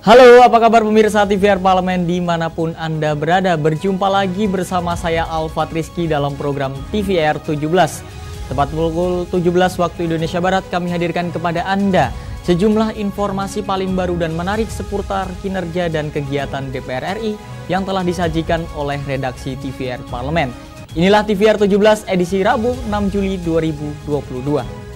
Halo, apa kabar pemirsa TVR Parlemen dimanapun Anda berada? Berjumpa lagi bersama saya Alfat Rizky dalam program TVR 17. Tepat pukul 17 waktu Indonesia Barat kami hadirkan kepada Anda sejumlah informasi paling baru dan menarik seputar kinerja dan kegiatan DPR RI yang telah disajikan oleh redaksi TVR Parlemen. Inilah TVR 17 edisi Rabu 6 Juli 2022.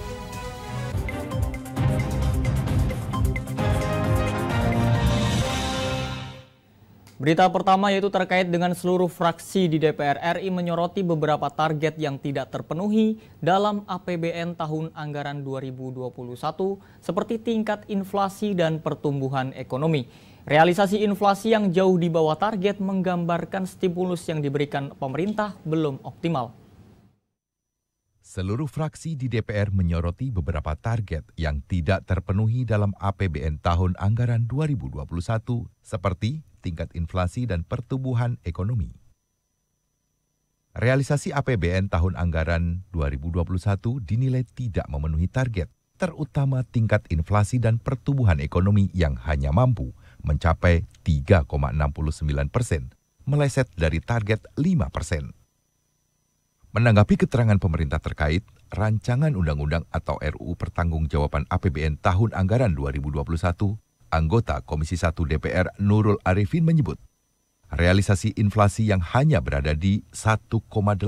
Berita pertama yaitu terkait dengan seluruh fraksi di DPR RI menyoroti beberapa target yang tidak terpenuhi dalam APBN tahun anggaran 2021 seperti tingkat inflasi dan pertumbuhan ekonomi. Realisasi inflasi yang jauh di bawah target menggambarkan stimulus yang diberikan pemerintah belum optimal. Seluruh fraksi di DPR menyoroti beberapa target yang tidak terpenuhi dalam APBN tahun anggaran 2021 seperti tingkat inflasi dan pertumbuhan ekonomi. Realisasi APBN tahun anggaran 2021 dinilai tidak memenuhi target, terutama tingkat inflasi dan pertumbuhan ekonomi yang hanya mampu mencapai 3,69%, meleset dari target 5%. Menanggapi keterangan pemerintah terkait, rancangan undang-undang atau RUU Pertanggungjawaban APBN tahun anggaran 2021, anggota Komisi 1 DPR Nurul Arifin menyebut, realisasi inflasi yang hanya berada di 1,87%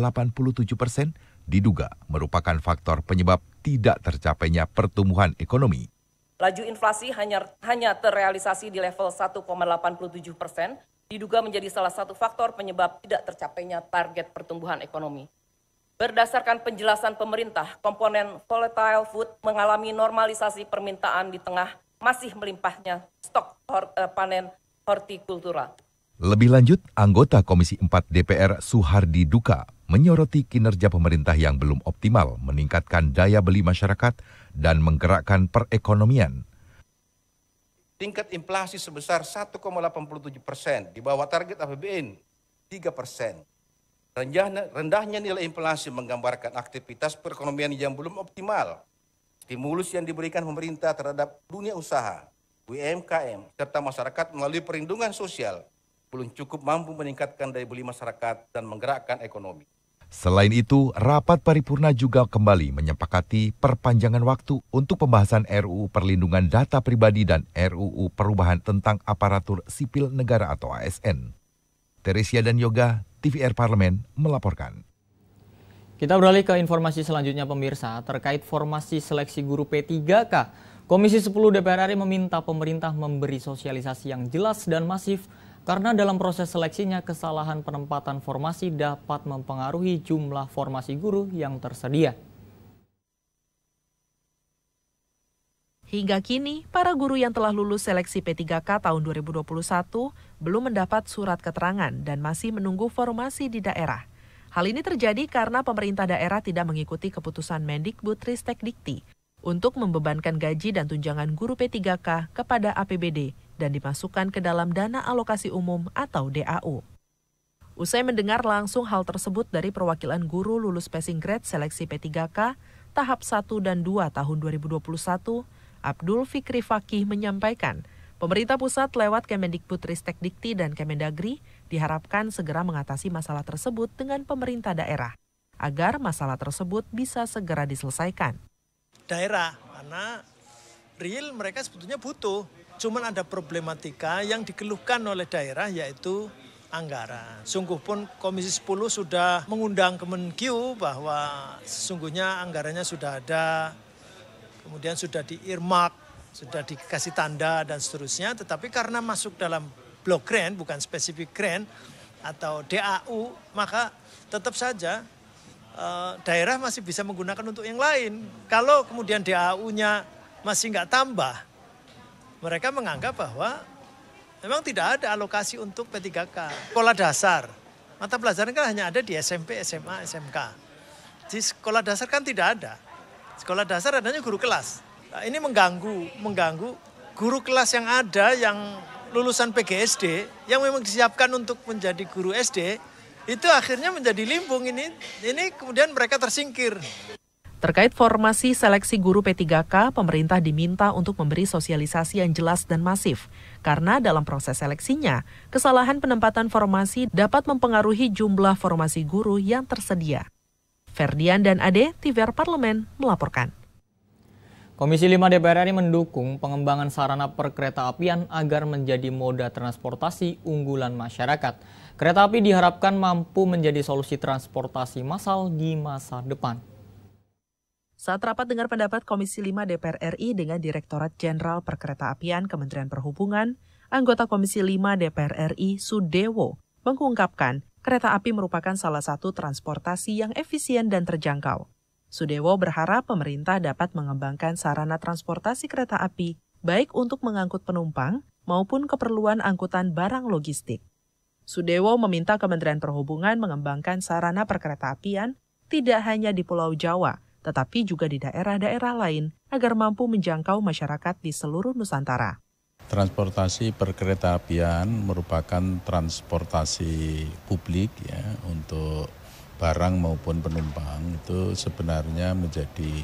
diduga merupakan faktor penyebab tidak tercapainya pertumbuhan ekonomi. Laju inflasi hanya terrealisasi di level 1,87%, diduga menjadi salah satu faktor penyebab tidak tercapainya target pertumbuhan ekonomi. Berdasarkan penjelasan pemerintah, komponen volatile food mengalami normalisasi permintaan di tengah masih melimpahnya stok panen hortikultura. Lebih lanjut, anggota Komisi 4 DPR Suhardi Duka menyoroti kinerja pemerintah yang belum optimal meningkatkan daya beli masyarakat dan menggerakkan perekonomian. Tingkat inflasi sebesar 1,87%, di bawah target APBN 3%. Rendahnya nilai inflasi menggambarkan aktivitas perekonomian yang belum optimal. Stimulus yang diberikan pemerintah terhadap dunia usaha, UMKM, serta masyarakat melalui perlindungan sosial belum cukup mampu meningkatkan daya beli masyarakat dan menggerakkan ekonomi. Selain itu, rapat paripurna juga kembali menyepakati perpanjangan waktu untuk pembahasan RUU Perlindungan Data Pribadi dan RUU Perubahan tentang Aparatur Sipil Negara atau ASN. Teresia dan Yoga, TVR Parlemen melaporkan. Kita beralih ke informasi selanjutnya pemirsa, terkait formasi seleksi guru P3K. Komisi 10 DPR RI meminta pemerintah memberi sosialisasi yang jelas dan masif karena dalam proses seleksinya kesalahan penempatan formasi dapat mempengaruhi jumlah formasi guru yang tersedia. Hingga kini, para guru yang telah lulus seleksi P3K tahun 2021 belum mendapat surat keterangan dan masih menunggu formasi di daerah. Hal ini terjadi karena pemerintah daerah tidak mengikuti keputusan Mendikbudristekdikti untuk membebankan gaji dan tunjangan guru P3K kepada APBD dan dimasukkan ke dalam dana alokasi umum atau DAU. Usai mendengar langsung hal tersebut dari perwakilan guru lulus passing grade seleksi P3K tahap 1 dan 2 tahun 2021, Abdul Fikri Fakih menyampaikan, pemerintah pusat lewat Kemendikbudristekdikti dan Kemendagri diharapkan segera mengatasi masalah tersebut dengan pemerintah daerah, agar masalah tersebut bisa segera diselesaikan. Daerah, karena real mereka sebetulnya butuh, cuman ada problematika yang dikeluhkan oleh daerah yaitu anggaran. Sungguh pun Komisi 10 sudah mengundang Kemenkyu bahwa sesungguhnya anggarannya sudah ada, kemudian sudah di-earmark, sudah dikasih tanda dan seterusnya, tetapi karena masuk dalam block grant, bukan spesifik grant atau DAU, maka tetap saja daerah masih bisa menggunakan untuk yang lain. Kalau kemudian DAU-nya masih nggak tambah, mereka menganggap bahwa memang tidak ada alokasi untuk P3K. Sekolah dasar, mata pelajaran kan hanya ada di SMP, SMA, SMK. Di sekolah dasar kan tidak ada. Sekolah dasar adanya guru kelas. Nah, ini mengganggu guru kelas yang ada yang lulusan PGSD yang memang disiapkan untuk menjadi guru SD, itu akhirnya menjadi limbung ini kemudian mereka tersingkir. Terkait formasi seleksi guru P3K, pemerintah diminta untuk memberi sosialisasi yang jelas dan masif. Karena dalam proses seleksinya, kesalahan penempatan formasi dapat mempengaruhi jumlah formasi guru yang tersedia. Ferdian dan Ade, TVR Parlemen, melaporkan. Komisi 5 DPR RI mendukung pengembangan sarana perkeretaapian agar menjadi moda transportasi unggulan masyarakat. Kereta api diharapkan mampu menjadi solusi transportasi massal di masa depan. Saat rapat dengar pendapat Komisi 5 DPR RI dengan Direktorat Jenderal Perkeretaapian Kementerian Perhubungan, anggota Komisi 5 DPR RI Sudewo mengungkapkan kereta api merupakan salah satu transportasi yang efisien dan terjangkau. Sudewo berharap pemerintah dapat mengembangkan sarana transportasi kereta api baik untuk mengangkut penumpang maupun keperluan angkutan barang logistik. Sudewo meminta Kementerian Perhubungan mengembangkan sarana perkeretaapian tidak hanya di Pulau Jawa, tetapi juga di daerah-daerah lain agar mampu menjangkau masyarakat di seluruh Nusantara. Transportasi perkeretaapian merupakan transportasi publik ya untuk barang maupun penumpang. Itu sebenarnya menjadi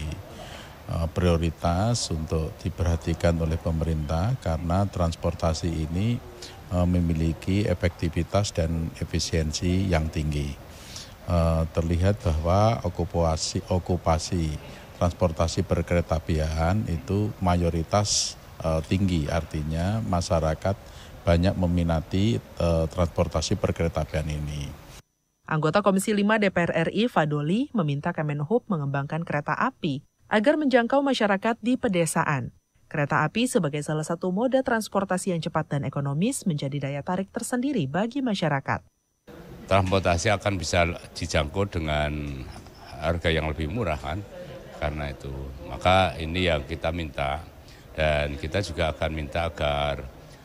prioritas untuk diperhatikan oleh pemerintah karena transportasi ini memiliki efektivitas dan efisiensi yang tinggi. Terlihat bahwa okupasi transportasi perkeretaapian itu mayoritas tinggi, artinya masyarakat banyak meminati transportasi perkeretaapian ini. Anggota Komisi 5 DPR RI Fadoli meminta Kemenhub mengembangkan kereta api agar menjangkau masyarakat di pedesaan. Kereta api sebagai salah satu moda transportasi yang cepat dan ekonomis menjadi daya tarik tersendiri bagi masyarakat. Transportasi akan bisa dijangkau dengan harga yang lebih murah kan, karena itu. Maka ini yang kita minta dan kita juga akan minta agar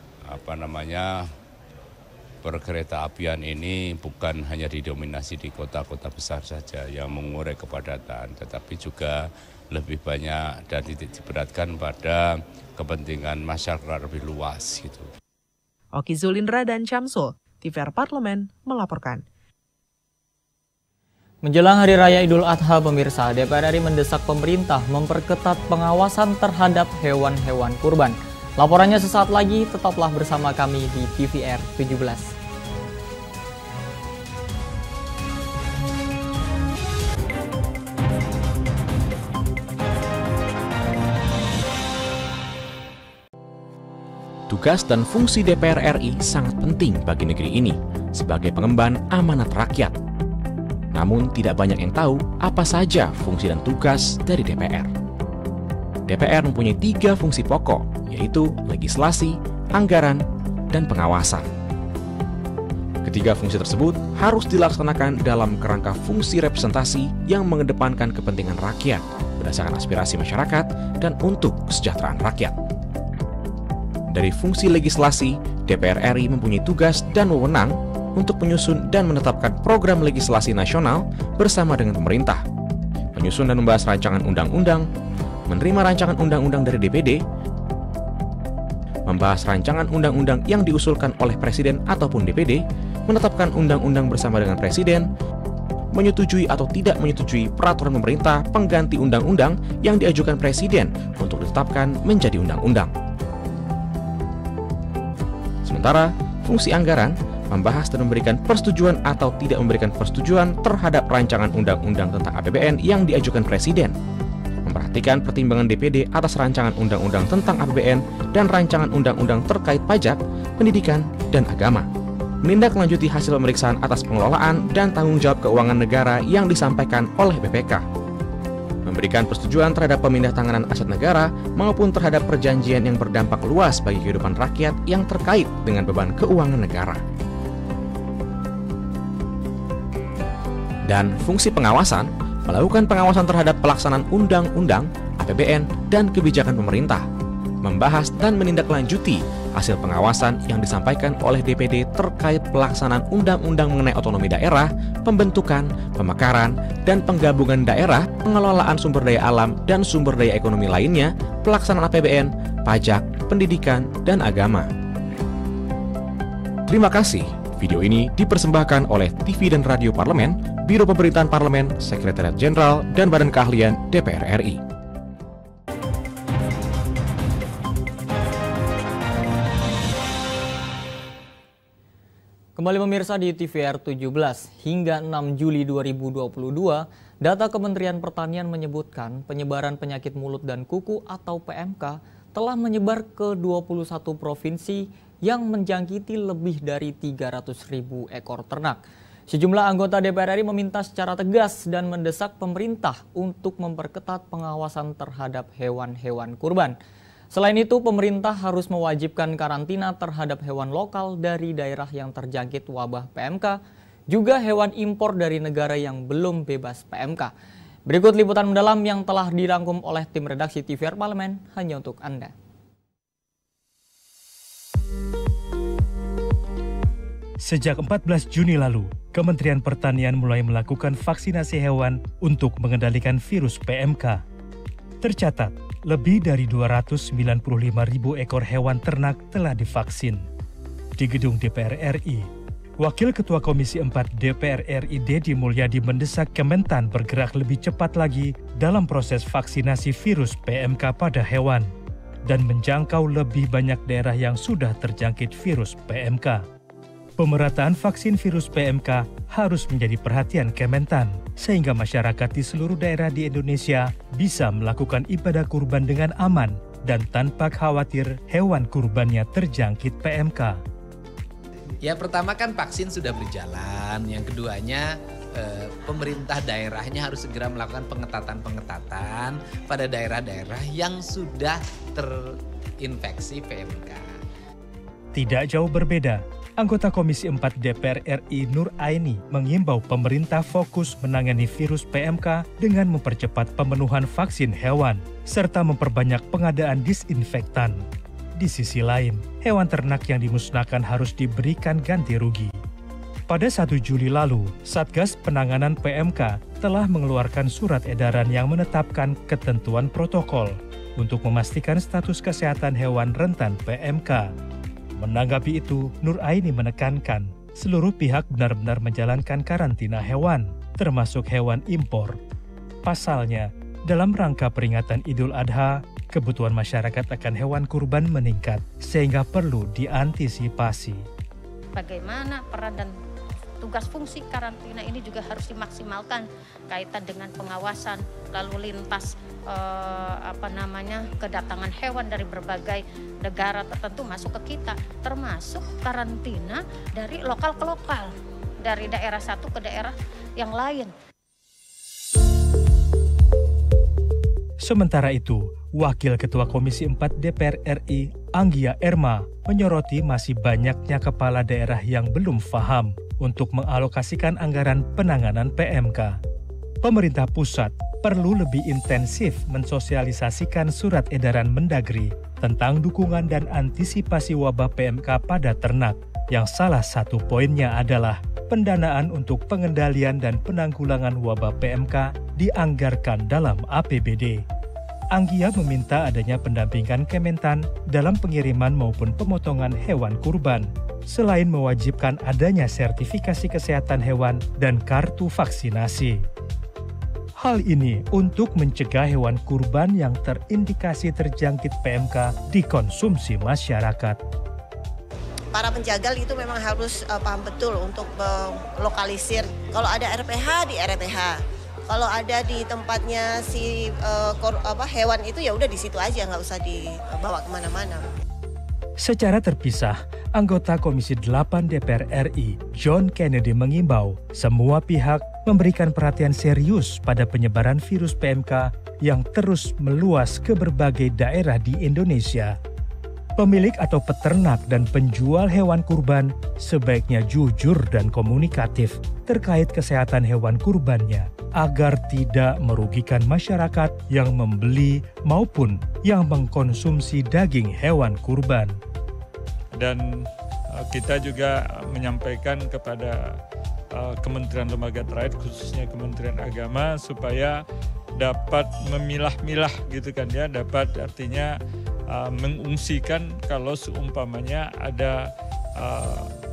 perkeretaapian ini bukan hanya didominasi di kota-kota besar saja yang mengurai kepadatan, tetapi juga lebih banyak dan diberatkan pada kepentingan masyarakat lebih luas gitu. Oki Zulindra dan Syamsul, TVR Parlemen melaporkan. Menjelang Hari Raya Idul Adha, pemirsa, DPR RI mendesak pemerintah memperketat pengawasan terhadap hewan-hewan kurban. Laporannya sesaat lagi, tetaplah bersama kami di TVR 17. Tugas dan fungsi DPR RI sangat penting bagi negeri ini sebagai pengemban amanat rakyat. Namun tidak banyak yang tahu apa saja fungsi dan tugas dari DPR. DPR mempunyai 3 fungsi pokok, yaitu legislasi, anggaran, dan pengawasan. Ketiga fungsi tersebut harus dilaksanakan dalam kerangka fungsi representasi yang mengedepankan kepentingan rakyat berdasarkan aspirasi masyarakat dan untuk kesejahteraan rakyat. Dari fungsi legislasi, DPR RI mempunyai tugas dan wewenang untuk menyusun dan menetapkan program legislasi nasional bersama dengan pemerintah, menyusun dan membahas rancangan undang-undang, menerima rancangan undang-undang dari DPD, membahas rancangan undang-undang yang diusulkan oleh Presiden ataupun DPD, menetapkan undang-undang bersama dengan Presiden, menyetujui atau tidak menyetujui peraturan pemerintah pengganti undang-undang yang diajukan Presiden untuk ditetapkan menjadi undang-undang. Sementara, fungsi anggaran membahas dan memberikan persetujuan atau tidak memberikan persetujuan terhadap rancangan undang-undang tentang APBN yang diajukan Presiden, memperhatikan pertimbangan DPD atas rancangan undang-undang tentang APBN dan rancangan undang-undang terkait pajak, pendidikan, dan agama, menindaklanjuti hasil pemeriksaan atas pengelolaan dan tanggung jawab keuangan negara yang disampaikan oleh BPK, memberikan persetujuan terhadap pemindahantanganan aset negara maupun terhadap perjanjian yang berdampak luas bagi kehidupan rakyat yang terkait dengan beban keuangan negara. Dan fungsi pengawasan, melakukan pengawasan terhadap pelaksanaan undang-undang, APBN, dan kebijakan pemerintah, membahas dan menindaklanjuti hasil pengawasan yang disampaikan oleh DPD terkait pelaksanaan undang-undang mengenai otonomi daerah, pembentukan, pemekaran, dan penggabungan daerah, pengelolaan sumber daya alam dan sumber daya ekonomi lainnya, pelaksanaan APBN, pajak, pendidikan, dan agama. Terima kasih. Video ini dipersembahkan oleh TV dan Radio Parlemen, Biro Pemerintahan Parlemen, Sekretariat Jenderal, dan Badan Keahlian DPR RI. Kembali pemirsa di TVR 17, hingga 6 Juli 2022, data Kementerian Pertanian menyebutkan penyebaran penyakit mulut dan kuku atau PMK telah menyebar ke 21 provinsi yang menjangkiti lebih dari 300.000 ekor ternak. Sejumlah anggota DPR RI meminta secara tegas dan mendesak pemerintah untuk memperketat pengawasan terhadap hewan-hewan kurban. Selain itu, pemerintah harus mewajibkan karantina terhadap hewan lokal dari daerah yang terjangkit wabah PMK, juga hewan impor dari negara yang belum bebas PMK. Berikut liputan mendalam yang telah dirangkum oleh tim redaksi TVR Parlemen hanya untuk Anda. Sejak 14 Juni lalu, Kementerian Pertanian mulai melakukan vaksinasi hewan untuk mengendalikan virus PMK. Tercatat, lebih dari 295.000 ekor hewan ternak telah divaksin. Di gedung DPR RI, Wakil Ketua Komisi 4 DPR RI Dedi Mulyadi mendesak Kementan bergerak lebih cepat lagi dalam proses vaksinasi virus PMK pada hewan dan menjangkau lebih banyak daerah yang sudah terjangkit virus PMK. Pemerataan vaksin virus PMK harus menjadi perhatian Kementan, sehingga masyarakat di seluruh daerah di Indonesia bisa melakukan ibadah kurban dengan aman dan tanpa khawatir hewan kurbannya terjangkit PMK. Ya, pertama kan vaksin sudah berjalan, yang keduanya pemerintah daerahnya harus segera melakukan pengetatan pada daerah-daerah yang sudah terinfeksi PMK. Tidak jauh berbeda, anggota Komisi 4 DPR RI Nur Aini mengimbau pemerintah fokus menangani virus PMK dengan mempercepat pemenuhan vaksin hewan, serta memperbanyak pengadaan disinfektan. Di sisi lain, hewan ternak yang dimusnahkan harus diberikan ganti rugi. Pada 1 Juli lalu, Satgas Penanganan PMK telah mengeluarkan surat edaran yang menetapkan ketentuan protokol untuk memastikan status kesehatan hewan rentan PMK. Menanggapi itu, Nur Aini menekankan seluruh pihak benar-benar menjalankan karantina hewan, termasuk hewan impor. Pasalnya, dalam rangka peringatan Idul Adha, kebutuhan masyarakat akan hewan kurban meningkat, sehingga perlu diantisipasi. Bagaimana peran dan tugas fungsi karantina ini juga harus dimaksimalkan kaitan dengan pengawasan lalu lintas kedatangan hewan dari berbagai negara tertentu masuk ke kita, termasuk karantina dari lokal ke lokal, dari daerah satu ke daerah yang lain. Sementara itu, Wakil Ketua Komisi 4 DPR RI Anggia Erma menyoroti masih banyaknya kepala daerah yang belum paham untuk mengalokasikan anggaran penanganan PMK. Pemerintah pusat perlu lebih intensif mensosialisasikan surat edaran Mendagri tentang dukungan dan antisipasi wabah PMK pada ternak, yang salah satu poinnya adalah pendanaan untuk pengendalian dan penanggulangan wabah PMK dianggarkan dalam APBD. Anggia meminta adanya pendampingan Kementan dalam pengiriman maupun pemotongan hewan kurban, selain mewajibkan adanya sertifikasi kesehatan hewan dan kartu vaksinasi. Hal ini untuk mencegah hewan kurban yang terindikasi terjangkit PMK dikonsumsi masyarakat. Para penjagal itu memang harus paham betul untuk melokalisir. Kalau ada RPH di RPH, kalau ada di tempatnya si hewan itu ya udah di situ aja, nggak usah dibawa kemana-mana. Secara terpisah, anggota Komisi 8 DPR RI, John Kennedy mengimbau semua pihak memberikan perhatian serius pada penyebaran virus PMK yang terus meluas ke berbagai daerah di Indonesia. Pemilik atau peternak dan penjual hewan kurban sebaiknya jujur dan komunikatif terkait kesehatan hewan kurbannya agar tidak merugikan masyarakat yang membeli maupun yang mengkonsumsi daging hewan kurban. Dan kita juga menyampaikan kepada kementerian lembaga terkait, khususnya Kementerian Agama, supaya dapat memilah-milah gitu kan ya, dapat artinya mengungsikan kalau seumpamanya ada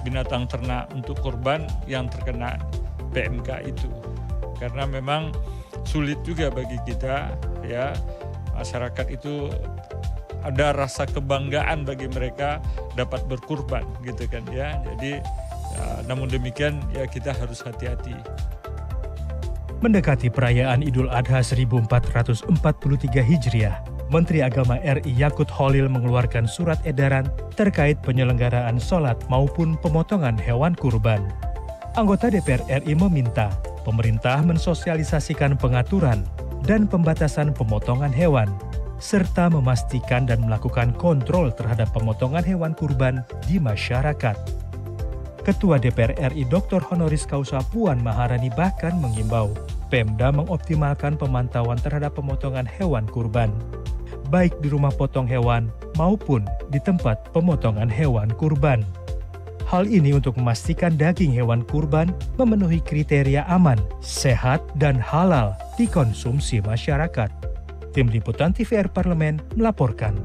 binatang ternak untuk korban yang terkena PMK itu. Karena memang sulit juga bagi kita, ya, masyarakat itu ada rasa kebanggaan bagi mereka dapat berkurban gitu kan ya. Jadi namun demikian ya kita harus hati-hati. Mendekati perayaan Idul Adha 1443 Hijriah, Menteri Agama RI Yakut Khalil mengeluarkan surat edaran terkait penyelenggaraan sholat maupun pemotongan hewan kurban. Anggota DPR RI meminta pemerintah mensosialisasikan pengaturan dan pembatasan pemotongan hewan, serta memastikan dan melakukan kontrol terhadap pemotongan hewan kurban di masyarakat. Ketua DPR RI Dr. Honoris Causa Puan Maharani bahkan mengimbau Pemda mengoptimalkan pemantauan terhadap pemotongan hewan kurban, baik di rumah potong hewan maupun di tempat pemotongan hewan kurban. Hal ini untuk memastikan daging hewan kurban memenuhi kriteria aman, sehat, dan halal dikonsumsi masyarakat. Tim Liputan TVR Parlemen melaporkan.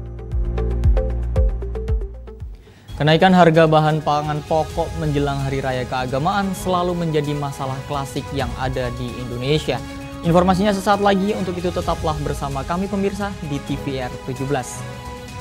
Kenaikan harga bahan pangan pokok menjelang Hari Raya Keagamaan selalu menjadi masalah klasik yang ada di Indonesia. Informasinya sesaat lagi, untuk itu tetaplah bersama kami pemirsa di TVR 17.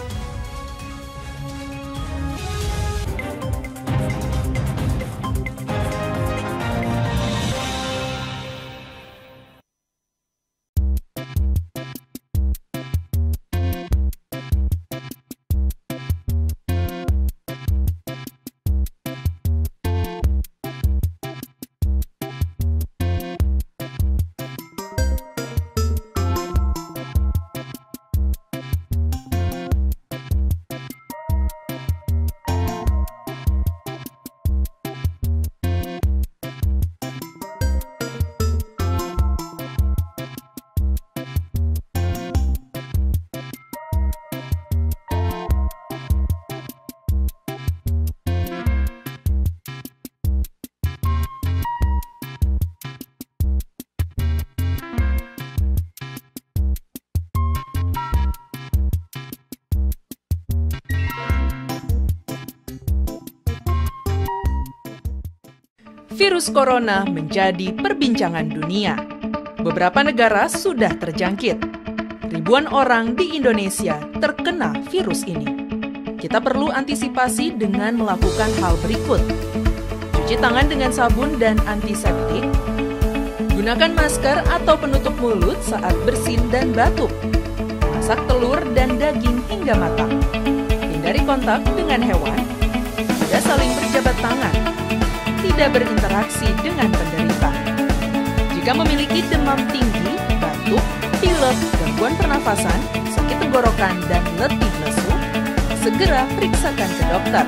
Virus corona menjadi perbincangan dunia. Beberapa negara sudah terjangkit. Ribuan orang di Indonesia terkena virus ini. Kita perlu antisipasi dengan melakukan hal berikut. Cuci tangan dengan sabun dan antiseptik. Gunakan masker atau penutup mulut saat bersin dan batuk. Masak telur dan daging hingga matang. Hindari kontak dengan hewan. Tidak saling berjabat tangan. Tidak berinteraksi dengan penderita. Jika memiliki demam tinggi, batuk, pilek, gangguan pernafasan, sakit tenggorokan, dan letih lesu, segera periksakan ke dokter.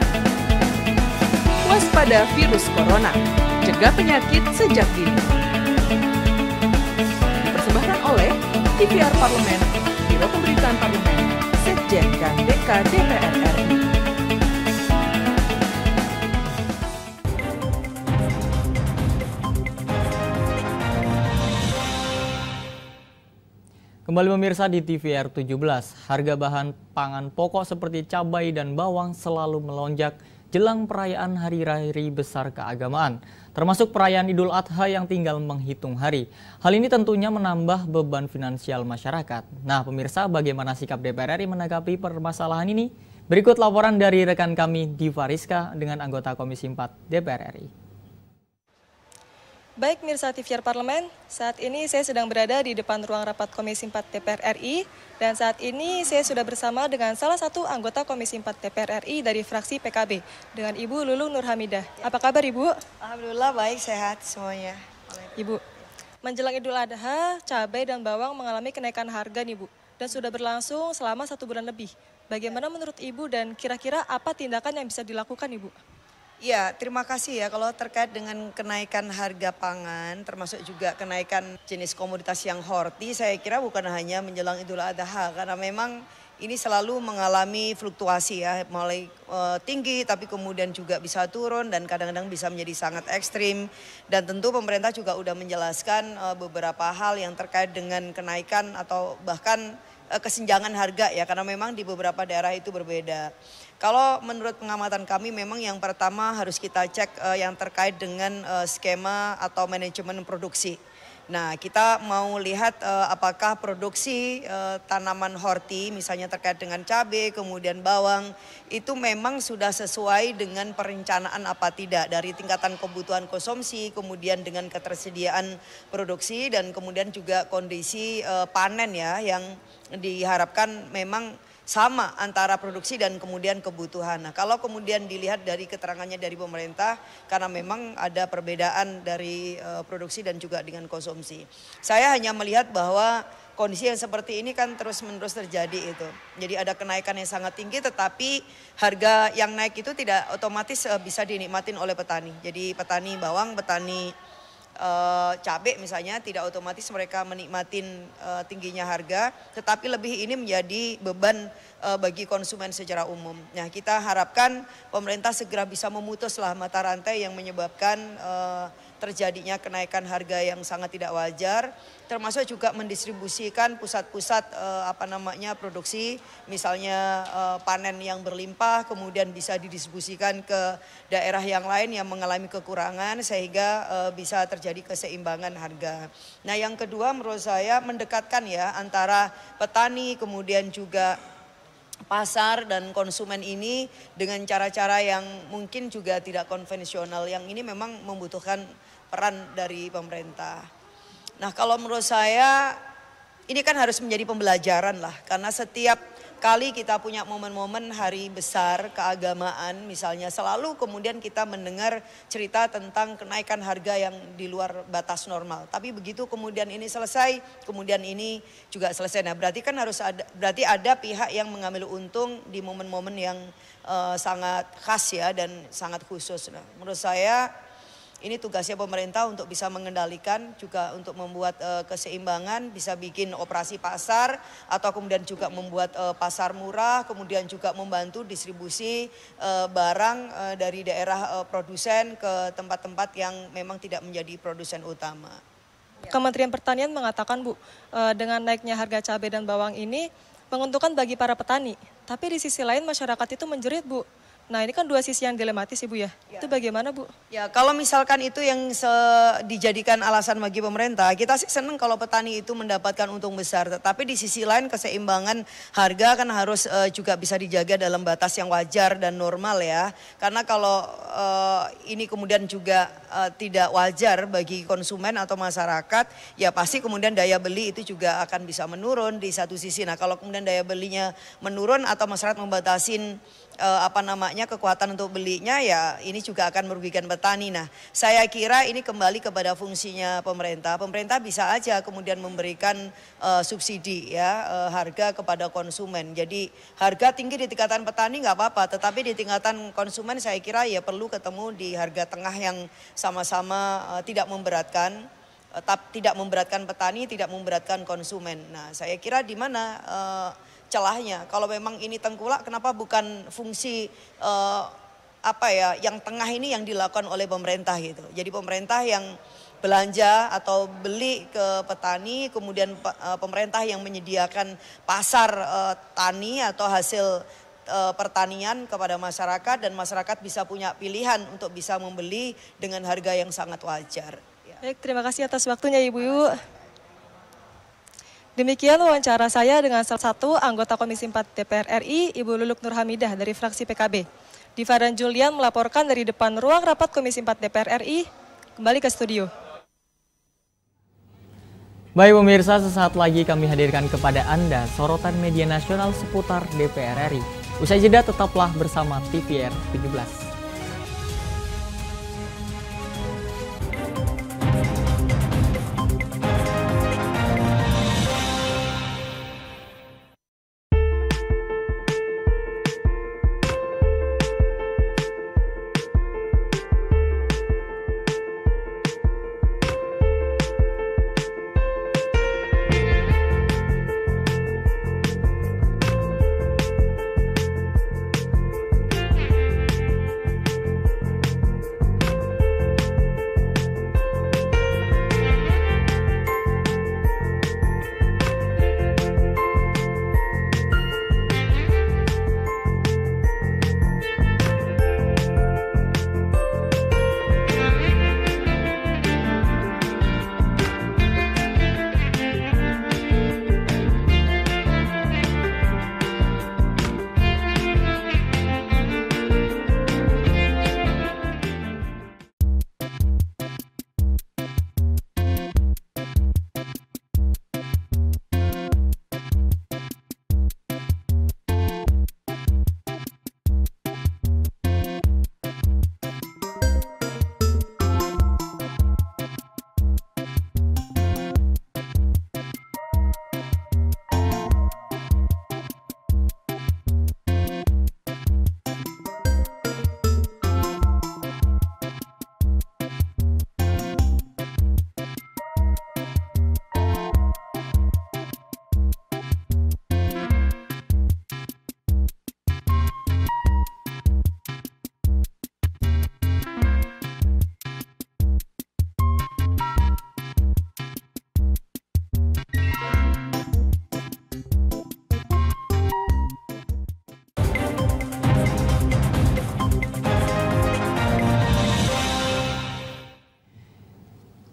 Waspada virus corona, cegah penyakit sejak dini. Dipersembahkan oleh TVR Parlemen, Biro Pemberitaan Parlemen, Sekjen dan DK DPR RI. Kembali pemirsa di TVR 17, harga bahan pangan pokok seperti cabai dan bawang selalu melonjak jelang perayaan hari-hari besar keagamaan, termasuk perayaan Idul Adha yang tinggal menghitung hari. Hal ini tentunya menambah beban finansial masyarakat. Nah pemirsa, bagaimana sikap DPR RI menanggapi permasalahan ini? Berikut laporan dari rekan kami Diva Rizka dengan anggota Komisi 4 DPR RI. Baik mirsa TVR Parlemen, saat ini saya sedang berada di depan ruang rapat Komisi 4 DPR RI dan saat ini saya sudah bersama dengan salah satu anggota Komisi 4 DPR RI dari fraksi PKB dengan Ibu Lulung Nurhamidah. Apa kabar Ibu? Alhamdulillah baik, sehat semuanya. Ibu, menjelang Idul Adha, cabai dan bawang mengalami kenaikan harga nih Bu dan sudah berlangsung selama 1 bulan lebih. Bagaimana menurut Ibu dan kira-kira apa tindakan yang bisa dilakukan Ibu? Ya, terima kasih ya. Kalau terkait dengan kenaikan harga pangan, termasuk juga kenaikan jenis komoditas yang horti, saya kira bukan hanya menjelang Idul Adha, karena memang ini selalu mengalami fluktuasi ya, mulai tinggi tapi kemudian juga bisa turun dan kadang-kadang bisa menjadi sangat ekstrim. Dan tentu pemerintah juga sudah menjelaskan beberapa hal yang terkait dengan kenaikan atau bahkan kesenjangan harga ya, karena memang di beberapa daerah itu berbeda. Kalau menurut pengamatan kami memang yang pertama harus kita cek yang terkait dengan skema atau manajemen produksi. Nah, kita mau lihat apakah produksi tanaman horti misalnya terkait dengan cabai, kemudian bawang, itu memang sudah sesuai dengan perencanaan apa tidak dari tingkatan kebutuhan konsumsi, kemudian dengan ketersediaan produksi dan kemudian juga kondisi panen ya yang diharapkan memang sama antara produksi dan kemudian kebutuhan. Nah, kalau kemudian dilihat dari keterangannya dari pemerintah, karena memang ada perbedaan dari produksi dan juga dengan konsumsi. Saya hanya melihat bahwa kondisi yang seperti ini kan terus-menerus terjadi itu. Jadi ada kenaikan yang sangat tinggi, tetapi harga yang naik itu tidak otomatis bisa dinikmatin oleh petani. Jadi petani bawang, petani cabai misalnya tidak otomatis mereka menikmatin tingginya harga, tetapi lebih ini menjadi beban bagi konsumen secara umum. Nah, kita harapkan pemerintah segera bisa memutuslah mata rantai yang menyebabkan terjadinya kenaikan harga yang sangat tidak wajar, termasuk juga mendistribusikan pusat-pusat produksi, misalnya panen yang berlimpah kemudian bisa didistribusikan ke daerah yang lain yang mengalami kekurangan sehingga bisa terjadi keseimbangan harga. Nah, yang kedua menurut saya mendekatkan ya antara petani kemudian juga pasar dan konsumen ini dengan cara-cara yang mungkin juga tidak konvensional, yang ini memang membutuhkan peran dari pemerintah. Nah, kalau menurut saya ini kan harus menjadi pembelajaran lah, karena setiap kali kita punya momen-momen hari besar keagamaan misalnya, selalu kemudian kita mendengar cerita tentang kenaikan harga yang di luar batas normal. Tapi begitu kemudian ini selesai, kemudian ini juga selesai. Nah, berarti kan berarti ada pihak yang mengambil untung di momen-momen yang sangat khas ya dan sangat khusus. Nah, menurut saya ini tugasnya pemerintah untuk bisa mengendalikan, juga untuk membuat keseimbangan, bisa bikin operasi pasar atau kemudian juga membuat pasar murah, kemudian juga membantu distribusi barang dari daerah produsen ke tempat-tempat yang memang tidak menjadi produsen utama. Kementerian Pertanian mengatakan, Bu, dengan naiknya harga cabai dan bawang ini menguntungkan bagi para petani, tapi di sisi lain masyarakat itu menjerit, Bu. Nah, ini kan dua sisi yang dilematis, Ibu ya. Itu bagaimana, Bu? Ya, kalau misalkan itu yang dijadikan alasan bagi pemerintah, kita sih senang kalau petani itu mendapatkan untung besar. Tetapi di sisi lain keseimbangan harga kan harus juga bisa dijaga dalam batas yang wajar dan normal ya. Karena kalau ini kemudian juga tidak wajar bagi konsumen atau masyarakat, ya pasti kemudian daya beli itu juga akan bisa menurun di satu sisi. Nah, kalau kemudian daya belinya menurun atau masyarakat membatasin kekuatan untuk belinya, ya ini juga akan merugikan petani. Nah, saya kira ini kembali kepada fungsinya pemerintah. Pemerintah bisa aja kemudian memberikan subsidi ya harga kepada konsumen. Jadi harga tinggi di tingkatan petani nggak apa-apa, tetapi di tingkatan konsumen saya kira ya perlu ketemu di harga tengah yang sama-sama tidak memberatkan. Tidak memberatkan petani, tidak memberatkan konsumen. Nah, saya kira di mana celahnya. Kalau memang ini tengkulak, kenapa bukan fungsi yang tengah ini yang dilakukan oleh pemerintah gitu. Jadi pemerintah yang belanja atau beli ke petani, kemudian pemerintah yang menyediakan pasar tani atau hasil pertanian kepada masyarakat, dan masyarakat bisa punya pilihan untuk bisa membeli dengan harga yang sangat wajar. Baik, terima kasih atas waktunya Ibu. Demikian wawancara saya dengan salah satu anggota Komisi 4 DPR RI, Ibu Luluk Nurhamidah dari fraksi PKB. Divaran Julian melaporkan dari depan ruang rapat Komisi 4 DPR RI. Kembali ke studio. Baik pemirsa, sesaat lagi kami hadirkan kepada Anda sorotan media nasional seputar DPR RI. Usai jeda tetaplah bersama TVR 17.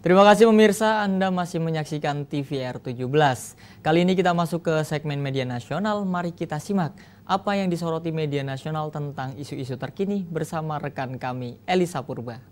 Terima kasih pemirsa, Anda masih menyaksikan TVR 17. Kali ini kita masuk ke segmen media nasional. Mari kita simak apa yang disoroti media nasional tentang isu-isu terkini bersama rekan kami, Elisa Purba.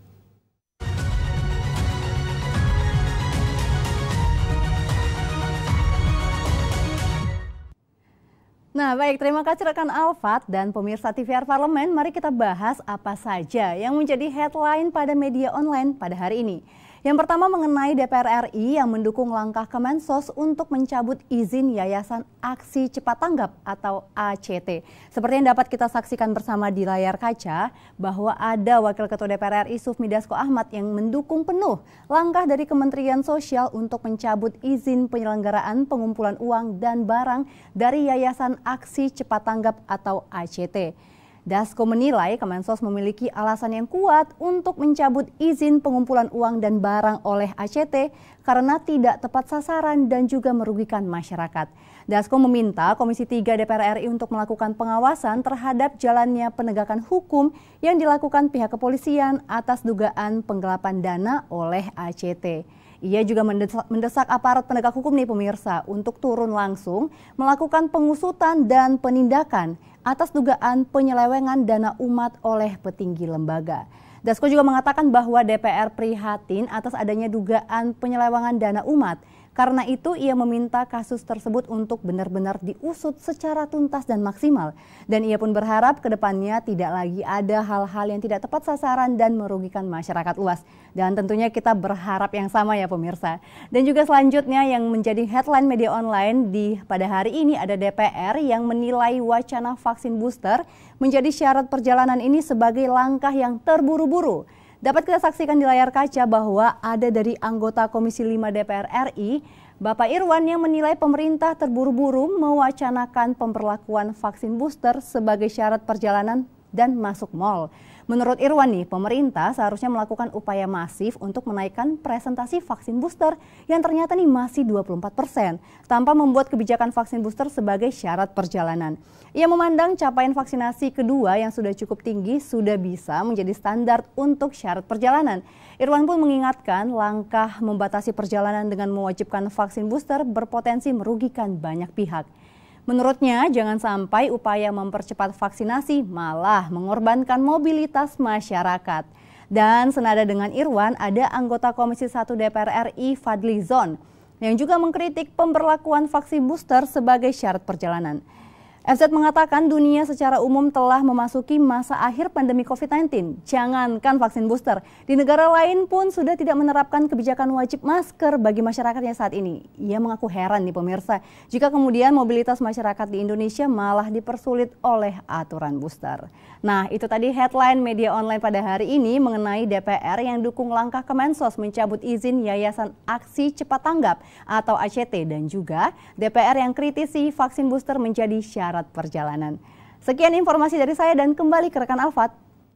Nah baik, terima kasih rekan Alfat dan pemirsa TVR Parlemen. Mari kita bahas apa saja yang menjadi headline pada media online pada hari ini. Yang pertama mengenai DPR RI yang mendukung langkah Kemensos untuk mencabut izin Yayasan Aksi Cepat Tanggap atau ACT. Seperti yang dapat kita saksikan bersama di layar kaca bahwa ada Wakil Ketua DPR RI Sufmi Dasko Ahmad yang mendukung penuh langkah dari Kementerian Sosial untuk mencabut izin penyelenggaraan pengumpulan uang dan barang dari Yayasan Aksi Cepat Tanggap atau ACT. Dasko menilai Kemensos memiliki alasan yang kuat untuk mencabut izin pengumpulan uang dan barang oleh ACT karena tidak tepat sasaran dan juga merugikan masyarakat. Dasko meminta Komisi 3 DPR RI untuk melakukan pengawasan terhadap jalannya penegakan hukum yang dilakukan pihak kepolisian atas dugaan penggelapan dana oleh ACT. Ia juga mendesak aparat penegak hukum nih pemirsa untuk turun langsung melakukan pengusutan dan penindakan atas dugaan penyelewengan dana umat oleh petinggi lembaga. Dasko juga mengatakan bahwa DPR prihatin atas adanya dugaan penyelewengan dana umat. Karena itu ia meminta kasus tersebut untuk benar-benar diusut secara tuntas dan maksimal. Dan ia pun berharap ke depannya tidak lagi ada hal-hal yang tidak tepat sasaran dan merugikan masyarakat luas. Dan tentunya kita berharap yang sama ya pemirsa. Dan juga selanjutnya yang menjadi headline media online pada hari ini ada DPR yang menilai wacana vaksin booster menjadi syarat perjalanan ini sebagai langkah yang terburu-buru. Dapat kita saksikan di layar kaca bahwa ada dari anggota Komisi 5 DPR RI, Bapak Irwan yang menilai pemerintah terburu-buru mewacanakan pemberlakuan vaksin booster sebagai syarat perjalanan dan masuk mal. Menurut Irwan nih, pemerintah seharusnya melakukan upaya masif untuk menaikkan presentasi vaksin booster yang ternyata nih masih 24% tanpa membuat kebijakan vaksin booster sebagai syarat perjalanan. Ia memandang capaian vaksinasi kedua yang sudah cukup tinggi sudah bisa menjadi standar untuk syarat perjalanan. Irwan pun mengingatkan langkah membatasi perjalanan dengan mewajibkan vaksin booster berpotensi merugikan banyak pihak. Menurutnya, jangan sampai upaya mempercepat vaksinasi malah mengorbankan mobilitas masyarakat. Dan senada dengan Irwan, ada anggota Komisi 1 DPR RI Fadli Zon yang juga mengkritik pemberlakuan vaksin booster sebagai syarat perjalanan. FZ mengatakan dunia secara umum telah memasuki masa akhir pandemi COVID-19. Jangankan vaksin booster, di negara lain pun sudah tidak menerapkan kebijakan wajib masker bagi masyarakatnya saat ini. Ia mengaku heran nih pemirsa, jika kemudian mobilitas masyarakat di Indonesia malah dipersulit oleh aturan booster. Nah, itu tadi headline media online pada hari ini mengenai DPR yang dukung langkah Kemensos mencabut izin Yayasan Aksi Cepat Tanggap atau ACT dan juga DPR yang kritisi vaksin booster menjadi syarat perjalanan. Sekian informasi dari saya dan kembali ke rekan Alfat.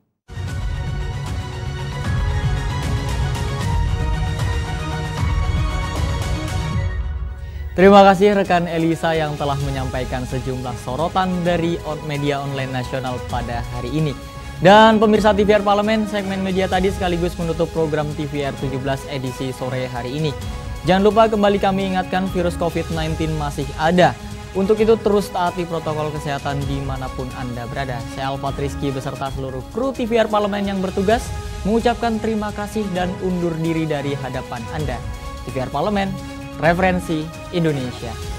Terima kasih rekan Elisa yang telah menyampaikan sejumlah sorotan dari media online nasional pada hari ini. Dan pemirsa TVR Parlemen, segmen media tadi sekaligus menutup program TVR 17 edisi sore hari ini. Jangan lupa kembali kami ingatkan virus COVID-19 masih ada. Untuk itu terus taati protokol kesehatan dimanapun Anda berada. Saya Alfat Rizky beserta seluruh kru TVR Parlemen yang bertugas mengucapkan terima kasih dan undur diri dari hadapan Anda. TVR Parlemen, referensi Indonesia.